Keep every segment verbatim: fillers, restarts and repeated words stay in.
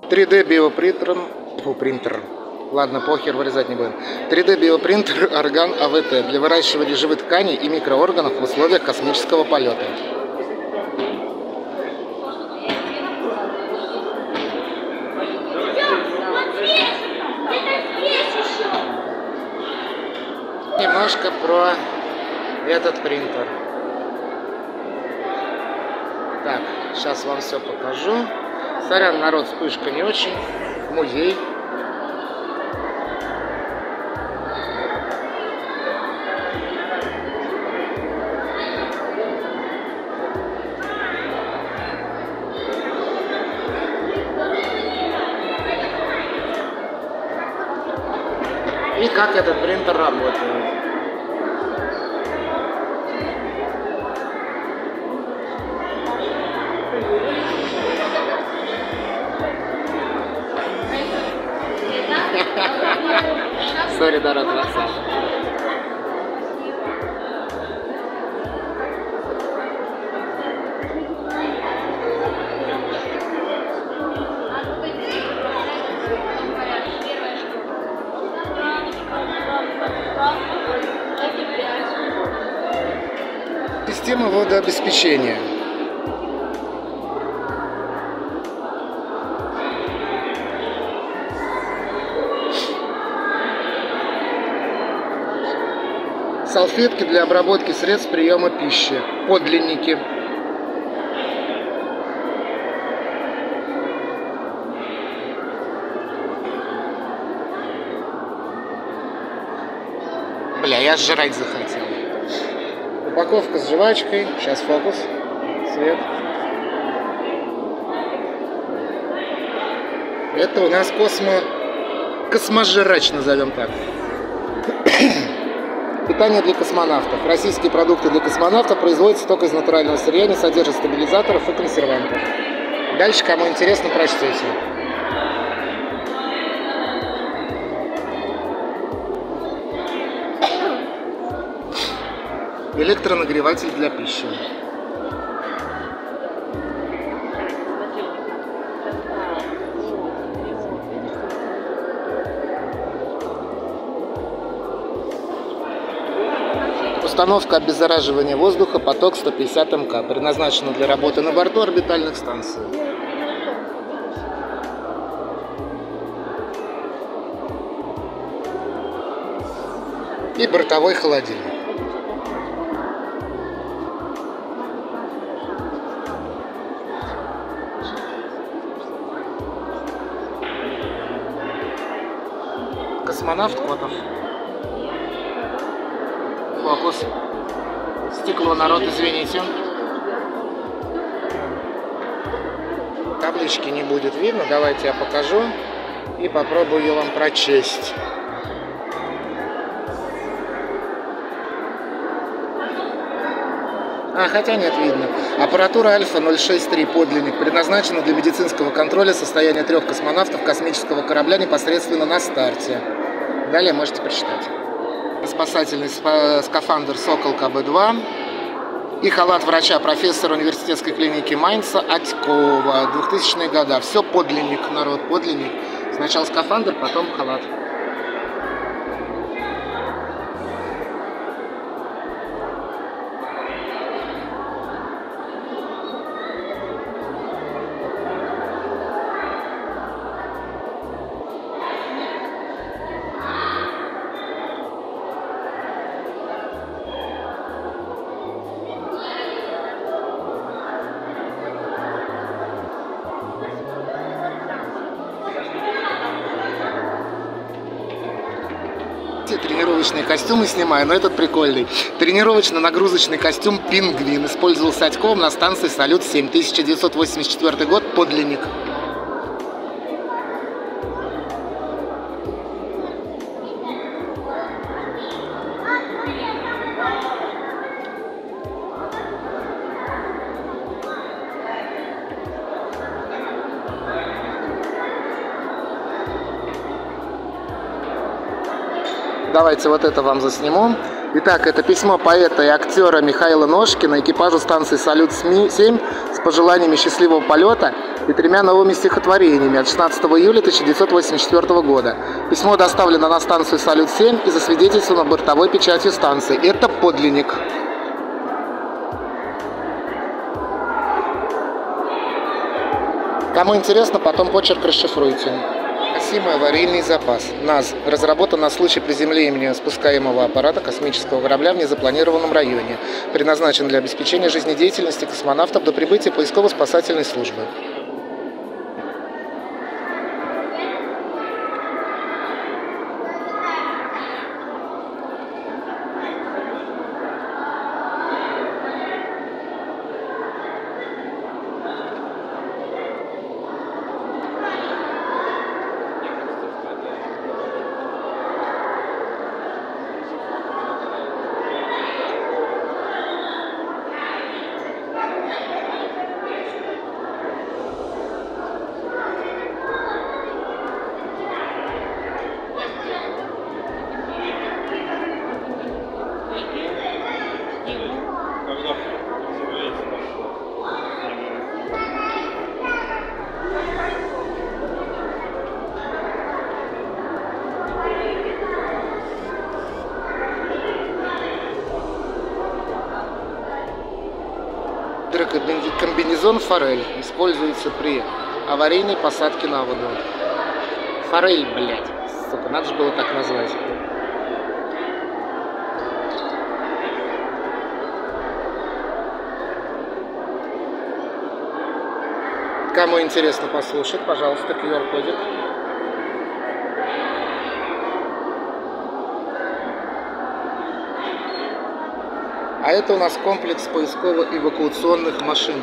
три дэ биопринтер. Фу, принтер. Ладно, похер, вырезать не будем. три дэ биопринтер Орган а вэ тэ для выращивания живых тканей и микроорганов в условиях космического полета. Немножко про этот принтер. Так, сейчас вам все покажу. Сорян, народ, вспышка не очень. Музей. И как этот принтер работает. Сори, Дара, красавчик. Система водообеспечения. Салфетки для обработки средств приема пищи. Подлинники. Бля, я жрать захотел. Упаковка с жвачкой. Сейчас фокус. Свет. Это у нас космо... косможрач, назовем так. Питание для космонавтов. Российские продукты для космонавтов производятся только из натурального сырья, не содержат стабилизаторов и консервантов. Дальше, кому интересно, прочтете. Электронагреватель для пищи. Установка обеззараживания воздуха, поток сто пятьдесят эм ка, предназначена для работы на борту орбитальных станций. И бортовой холодильник. Космонавт Котов. Фокус. Стекло, народ, извините. Таблички не будет видно. Давайте я покажу и попробую ее вам прочесть. А, хотя нет, видно. Аппаратура Альфа ноль шесть три подлинник предназначена для медицинского контроля состояния трех космонавтов космического корабля непосредственно на старте. Далее можете прочитать. Спасательный скафандр Сокол ка бэ два и халат врача профессора университетской клиники Майнца Атькова. двухтысячные года. Все подлинник, народ, подлинник. Сначала скафандр, потом халат. Тренировочные костюмы снимаю, но этот прикольный. Тренировочно-нагрузочный костюм «Пингвин» использовался Атьковым на станции «Салют семь», тысяча девятьсот восемьдесят четвёртый год, подлинник. Давайте вот это вам засниму. Итак, это письмо поэта и актера Михаила Ножкина экипажу станции «Салют семь» с пожеланиями счастливого полета и тремя новыми стихотворениями от шестнадцатого июля тысяча девятьсот восемьдесят четвёртого года. Письмо доставлено на станцию «Салют-семь» и засвидетельствовано бортовой печатью станции. Это подлинник. Кому интересно, потом почерк расшифруйте. Гасимый аварийный запас. НАЗ. Разработан на случай приземления спускаемого аппарата космического корабля в незапланированном районе. Предназначен для обеспечения жизнедеятельности космонавтов до прибытия поисково-спасательной службы. Комбинезон «Форель» используется при аварийной посадке на воду. Форель, блядь, сука, надо же было так назвать. Кому интересно послушать, пожалуйста, ку ар-кодик. А это у нас комплекс поисково-эвакуационных машин.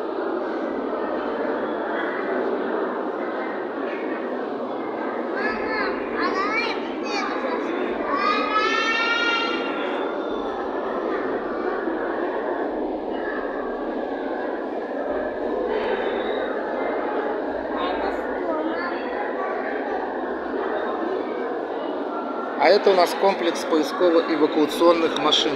А это у нас комплекс поисково-эвакуационных машин.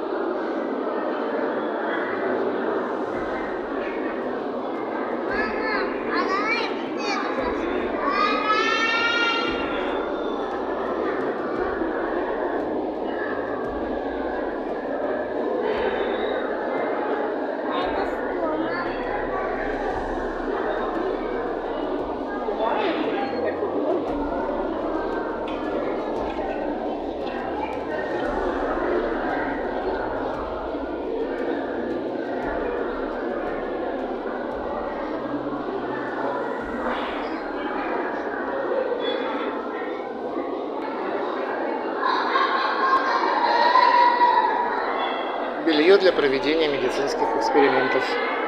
Белье для проведения медицинских экспериментов.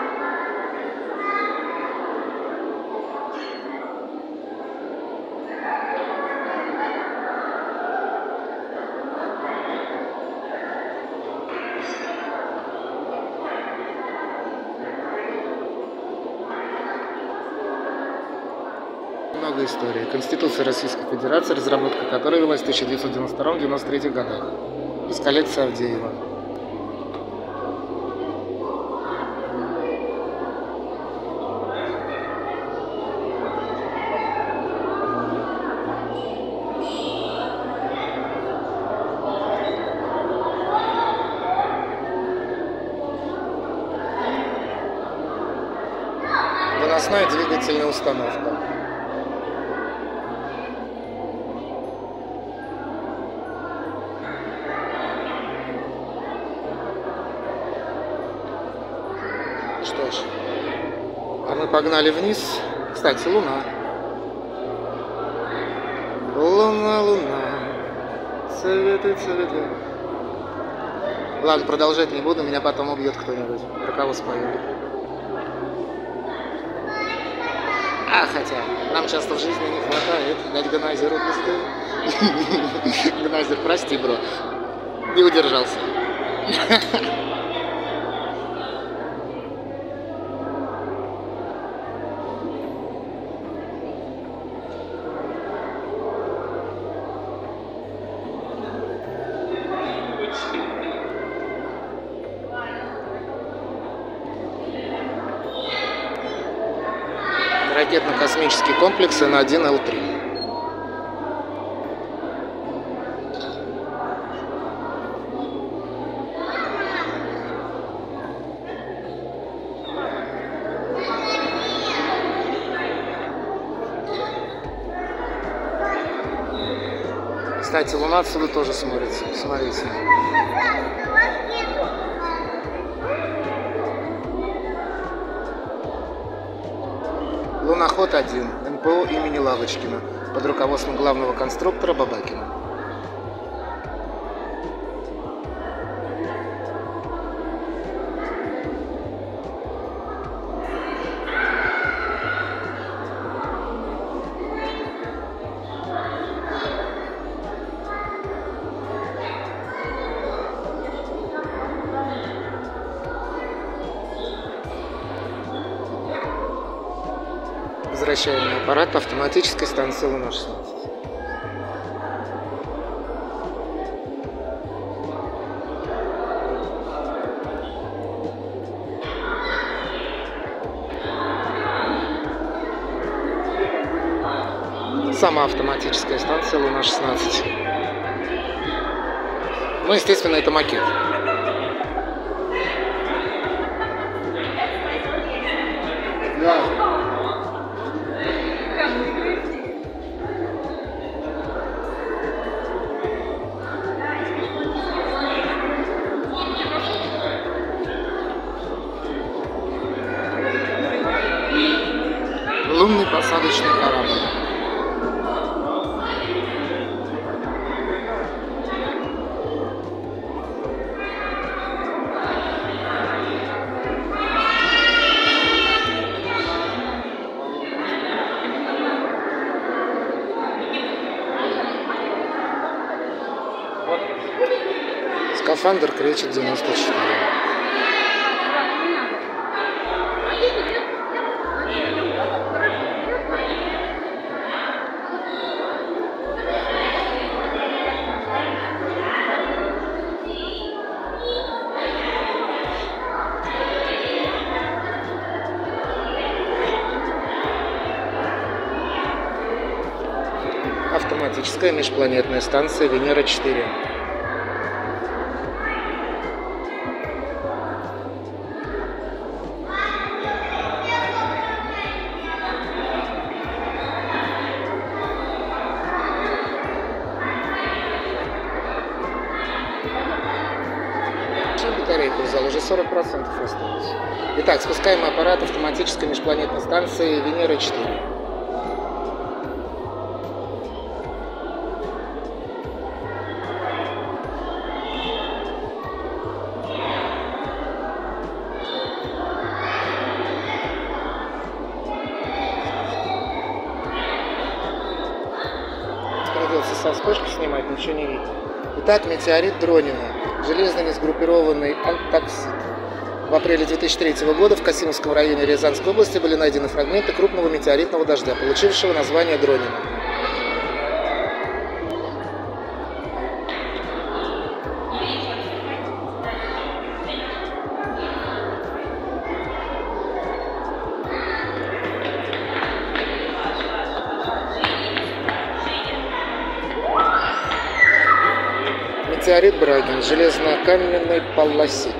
Много историй. Конституция Российской Федерации, разработка которой велась в тысяча девятьсот девяносто втором — девяносто третьем годах. Из коллекции Авдеева. Выносная двигательная установка. Что ж, а мы погнали вниз. Кстати, луна. Луна, луна, цветы, цветы. Ладно, продолжать не буду, меня потом убьет кто-нибудь. Про кого спою? А, хотя, нам часто в жизни не хватает дать Гназеру пизды. Гназер, прости, бро. Не удержался. ракетно-космический комплекс Н один Л три. Кстати, Луна отсюда тоже смотрится. Смотрите. Луноход один, Н П О имени Лавочкина, под руководством главного конструктора Бабакина. Возвращаемый аппарат автоматической станции Луна шестнадцать. Сама автоматическая станция Луна шестнадцать. Ну, естественно, это макет. Да. Лунный посадочный корабль. Скафандр Кречет девяносто четыре. Автоматическая межпланетная станция Венера четыре. Батарейку взял, уже сорок процентов осталось. Итак, спускаемый аппарат автоматической межпланетной станции Венера четыре. Родился со вспышки снимать, ничего не видно. Итак, метеорит Дронина, железно сгруппированный антоксид. В апреле две тысячи третьего года в Касимовском районе Рязанской области были найдены фрагменты крупного метеоритного дождя, получившего название Дронина. Метеорит Брагин, железно-каменный палласит.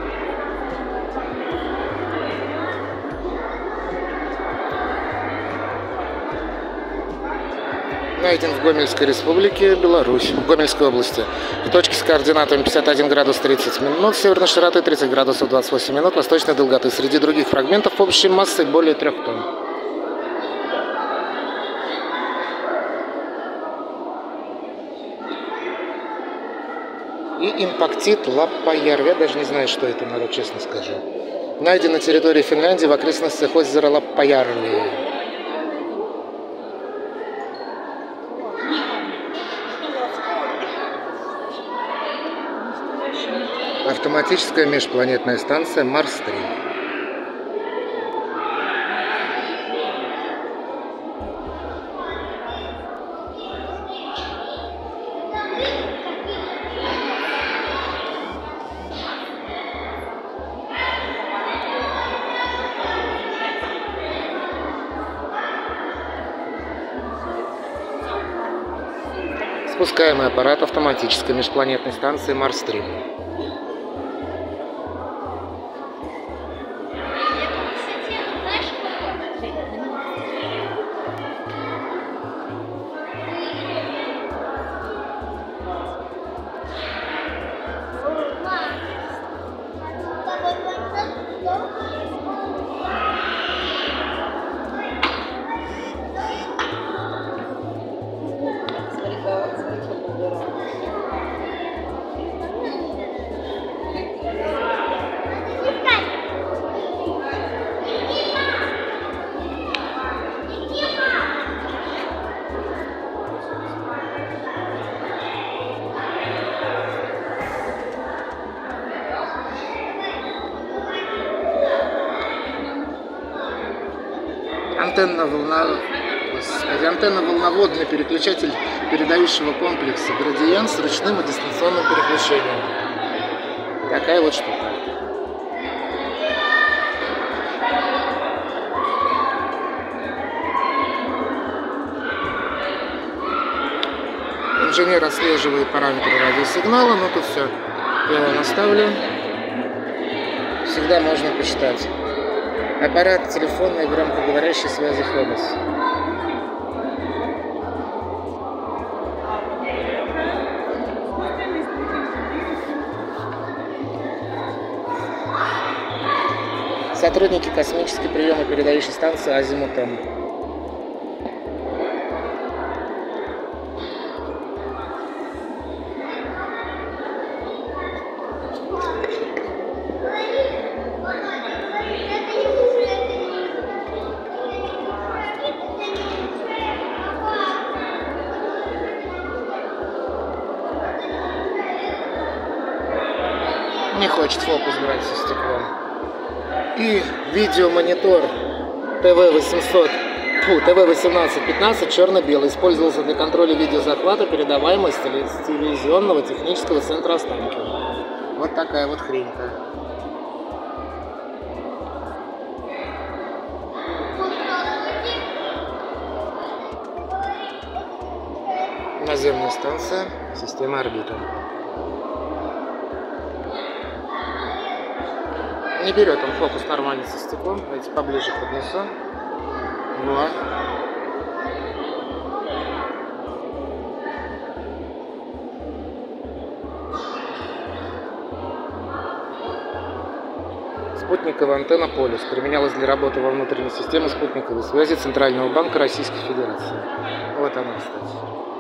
Найден в Гомельской республике, Беларусь, в Гомельской области. В точке с координатами пятьдесят один градус тридцать минут, северной широты тридцать градусов двадцать восемь минут, восточной долготы. Среди других фрагментов общей массой более трех тонн. И импактит Лаппаяр. Я даже не знаю, что это, народ, честно скажу. Найден на территории Финляндии в окрестностях озера Лаппаярви. Автоматическая межпланетная станция Марс-три. Спускаемый аппарат автоматической межпланетной станции Марс-три. Антенно-волноводный антенно-волноводный переключатель передающего комплекса градиент с ручным и дистанционным переключением. Такая вот штука. Инженер отслеживает параметры радиосигнала, но тут все я вам оставлю. Всегда можно почитать. Аппарат телефонной громкоговорящей связи Фобос. Сотрудники космической приемо-передающей станции Азимутом. Не хочет фокус брать со стеклом. И видеомонитор тэ вэ восемьсот, фу, тэ вэ восемнадцать пятнадцать черно-белый использовался для контроля видеозахвата, передаваемого с телевизионного технического центра Останкино. Вот такая вот хрень-то. Наземная станция системы орбита. Не берет он фокус нормально со стеклом. Давайте поближе поднесу. Вот. Спутниковая антенна «Полюс» применялась для работы во внутренней системе спутниковой связи Центрального банка Российской Федерации. Вот она, кстати.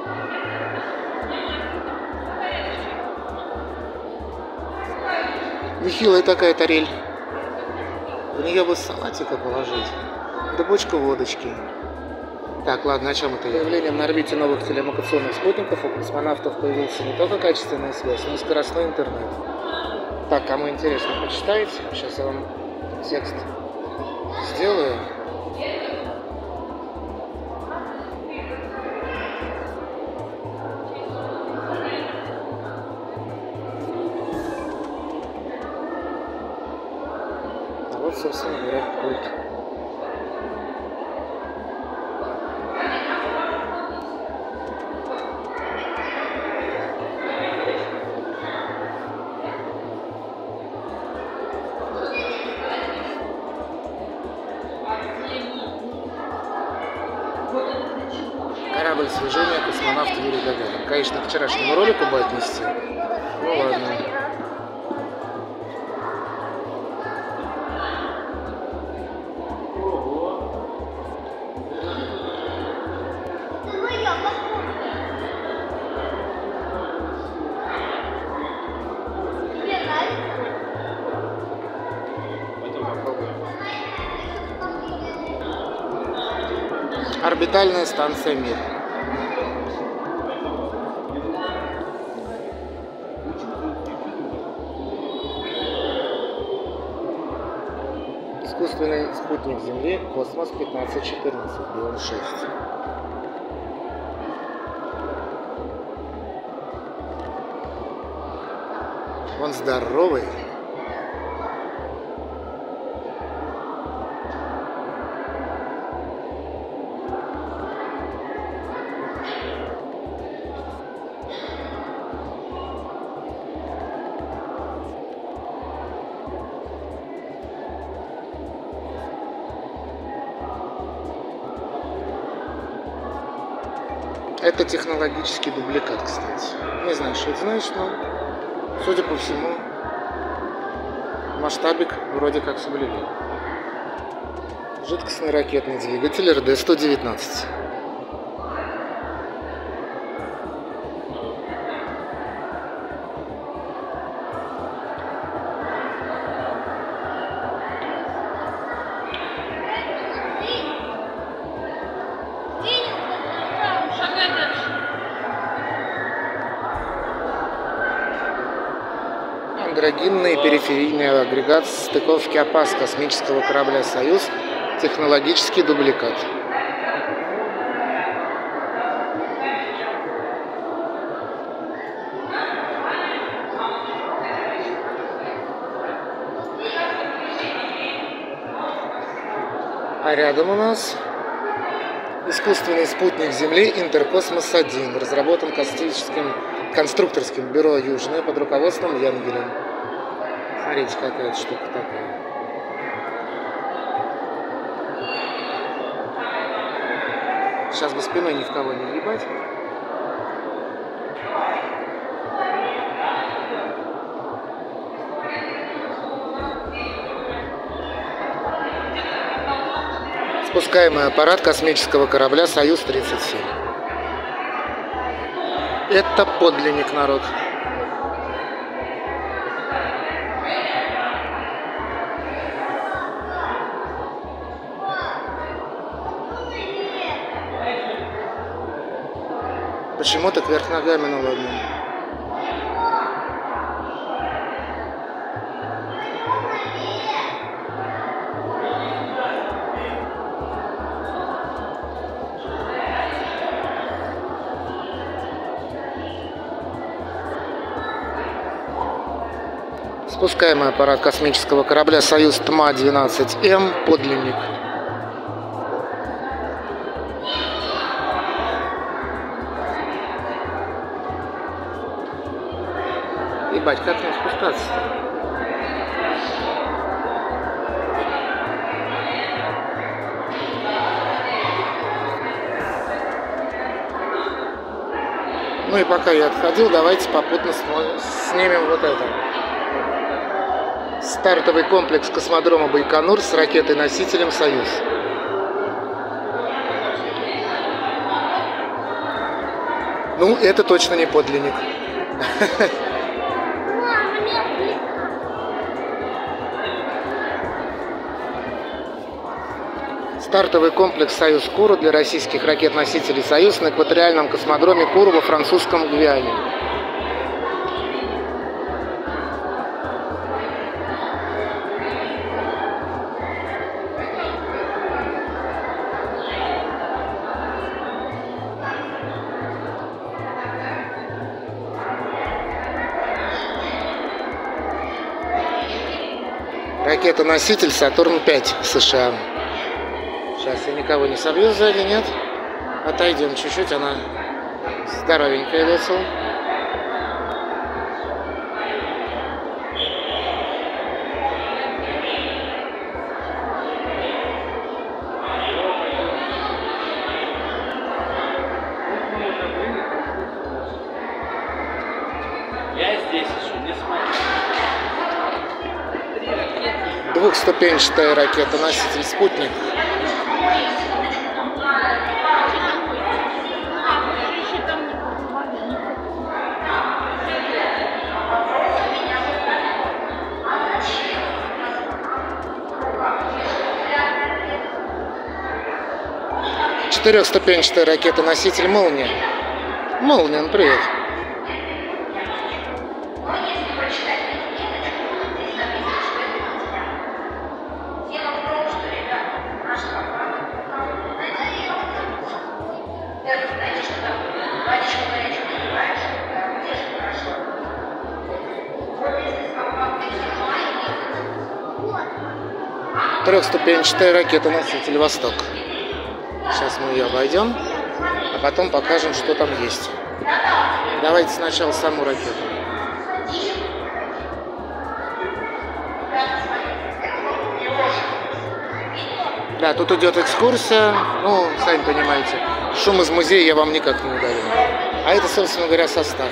Нехилая такая тарель. В нее бы салатика положить. Да бочку водочки. Так, ладно, о чем это я? Появлением на орбите новых телемакационных спутников у космонавтов появился не только качественная связь, но и скоростной интернет. Так, кому интересно, почитайте. Сейчас я вам текст сделаю. Вот, собственно говоря, пульт. Корабль служения космонавт Юрий Гагарин. Конечно, к вчерашнему ролику бы отнести. Ну ладно. Орбитальная станция «Мир». Искусственный спутник Земли Космос пятнадцать четырнадцать, Бион шесть. Он здоровый. Это технологический дубликат, кстати. Не знаю, что это значит, но, судя по всему, масштабик вроде как соблюли. Жидкостный ракетный двигатель эр дэ сто девятнадцать. Андрогинный периферийный агрегат стыковки АПАС космического корабля «Союз». Технологический дубликат. А рядом у нас искусственный спутник Земли Интеркосмос один, разработан космическим конструкторским бюро Южное под руководством Янгеля. Смотрите, какая-то штука такая. Сейчас бы спиной ни в кого не въебать. Спускаемый аппарат космического корабля «Союз тридцать семь». Это подлинник, народ. Почему так вверх ногами, ну ладно. Спускаемый аппарат космического корабля «Союз ТМА двенадцать М», подлинник. Ебать, как нам спускаться-то? Ну и пока я отходил, давайте попутно снимем вот это. Стартовый комплекс космодрома Байконур с ракетой-носителем «Союз». Ну, это точно не подлинник. Стартовый комплекс «Союз Куру» для российских ракет-носителей «Союз» на экваториальном космодроме Куру во французском Гвиане. Ракета-носитель «Сатурн пять» США. Сейчас я никого не собью сзади, нет? Отойдем чуть-чуть, она здоровенькая весел. Я здесь еще не смотрю. Двухступенчатая ракета-носитель «Спутник». Четырехступенчатая ракета-носитель «Молния». Молния, ну привет. Трехступенчатая ракета-носитель «Восток». Сейчас мы ее обойдем, а потом покажем, что там есть. Давайте сначала саму ракету. Да, тут идет экскурсия, ну, сами понимаете, шум из музея я вам никак не удалю. А это, собственно говоря, состав.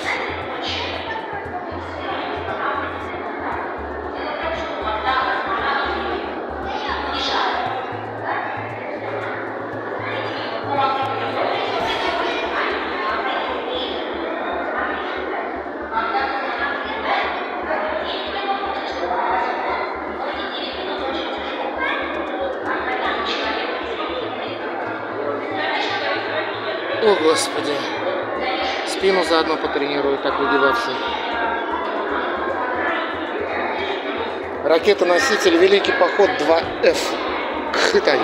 О, Господи. Спину заодно потренирую, так выгибаться. Ракета-носитель Великий поход два эф к Китаю.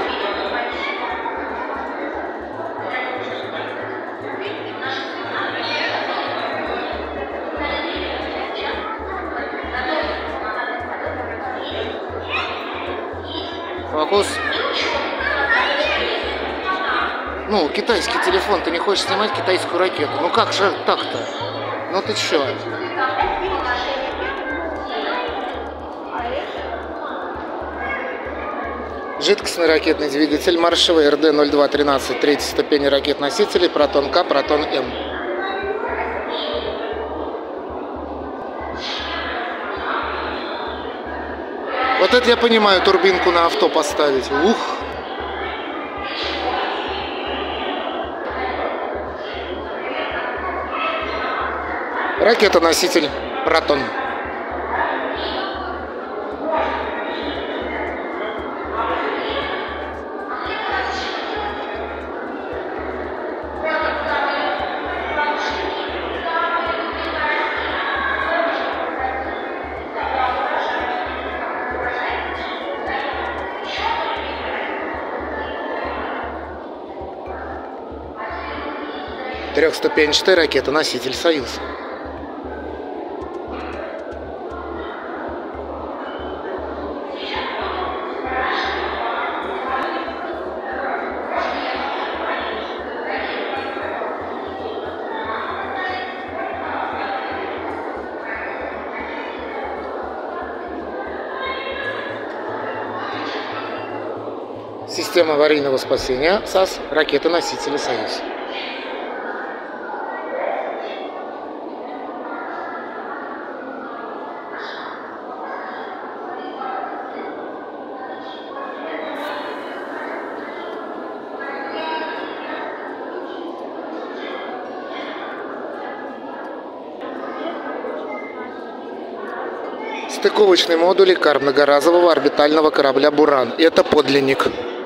Фокус. Ну, китайский телефон, ты не хочешь снимать китайскую ракету. Ну как же так-то? Ну ты чё? Жидкостный ракетный двигатель маршевый эр дэ ноль два тринадцать третьей ступени ракет-носителей Протон-К, Протон-М. Вот это я понимаю, турбинку на авто поставить. Ух! Ракета-носитель Протон. Трехступенчатая ракета-носитель «Союз». Система аварийного спасения САС, ракеты-носители «Союз». Стыковочный модуль икар многоразового орбитального корабля «Буран». Это подлинник.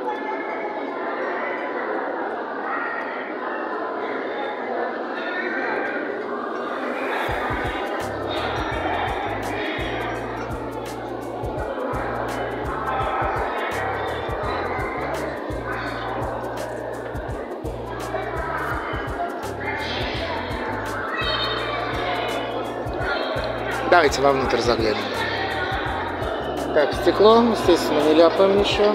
Давайте вовнутрь заглянем. Так, стекло, естественно, не ляпаем ничего.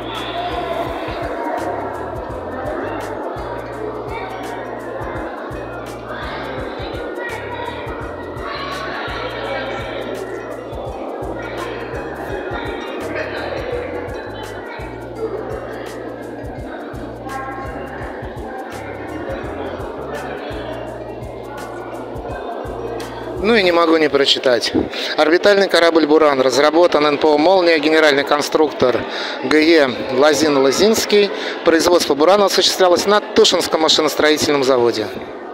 Ну и не могу не прочитать. Орбитальный корабль «Буран» разработан эн пэ о «Молния», генеральный конструктор гэ е Лазин-Лазинский. Производство «Бурана» осуществлялось на Тушинском машиностроительном заводе.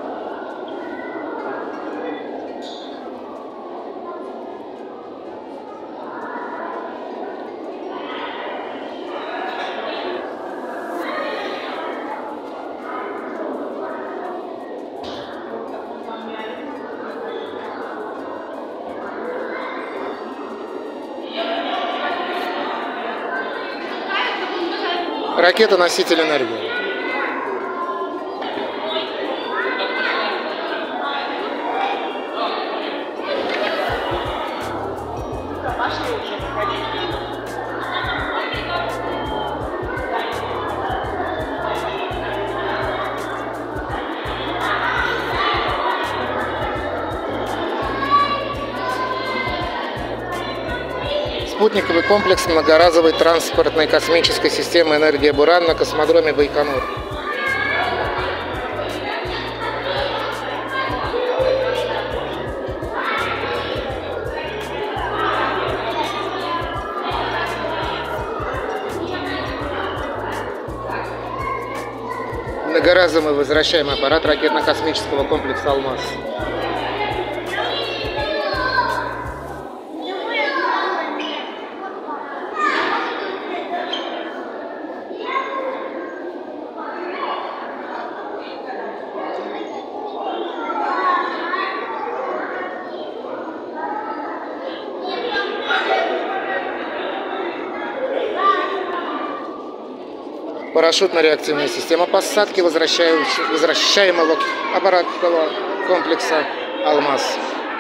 Ракета-носитель энергии. С спутниковый комплекс многоразовой транспортной космической системы «Энергия Буран» на космодроме Байконур. Многоразовый возвращаемый аппарат ракетно-космического комплекса «Алмаз». Парашютно-реактивная система посадки возвращаемого аппаратного комплекса «Алмаз».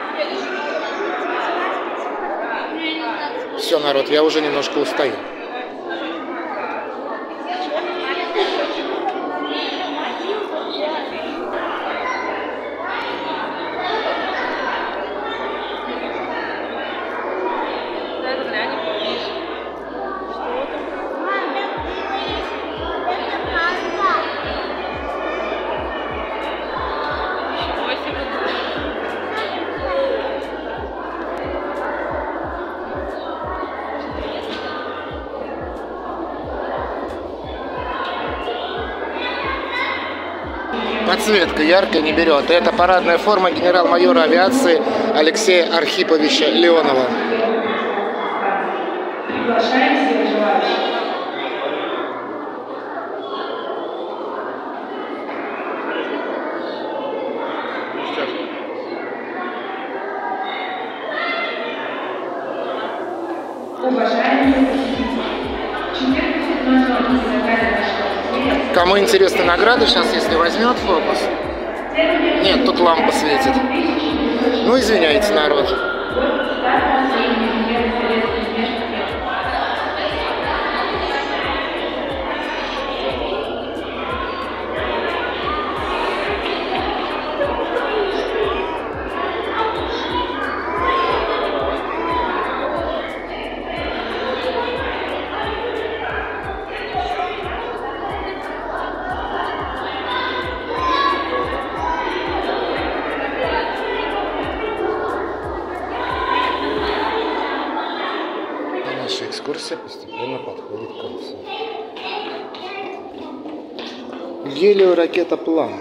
Все, народ, я уже немножко устаю. Подсветка яркая не берет. Это парадная форма генерал-майора авиации Алексея Архиповича Леонова. Кому интересны награды, сейчас если возьмет фокус. Нет, тут лампа светит. Ну, извиняйте, народ. Наша экскурсия постепенно подходит к концу. Гелиоракетоплан.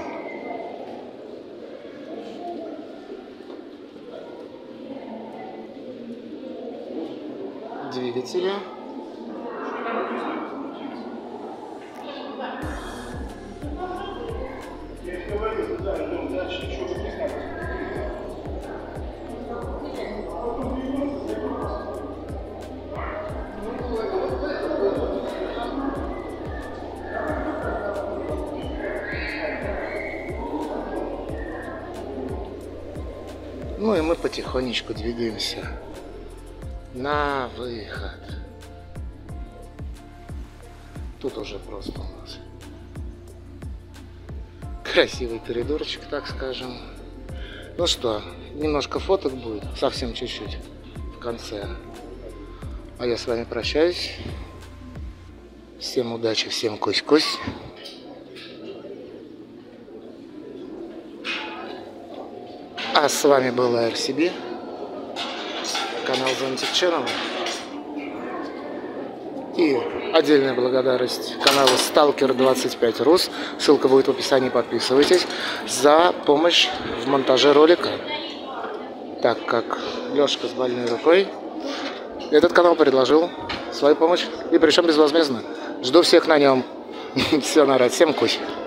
Двигатели. Ну и мы потихонечку двигаемся на выход. Тут уже просто у нас красивый коридорчик, так скажем. Ну что, немножко фоток будет, совсем чуть-чуть в конце. А я с вами прощаюсь. Всем удачи, всем кусь-кусь. А с вами был эй ар си би, канал Зонтик Channel. И отдельная благодарность каналу Сталкер двадцать пять Рус. Ссылка будет в описании, подписывайтесь, за помощь в монтаже ролика. Так как Лешка с больной рукой, этот канал предложил свою помощь, и причем безвозмездно. Жду всех на нем. Все, народ, всем кусь.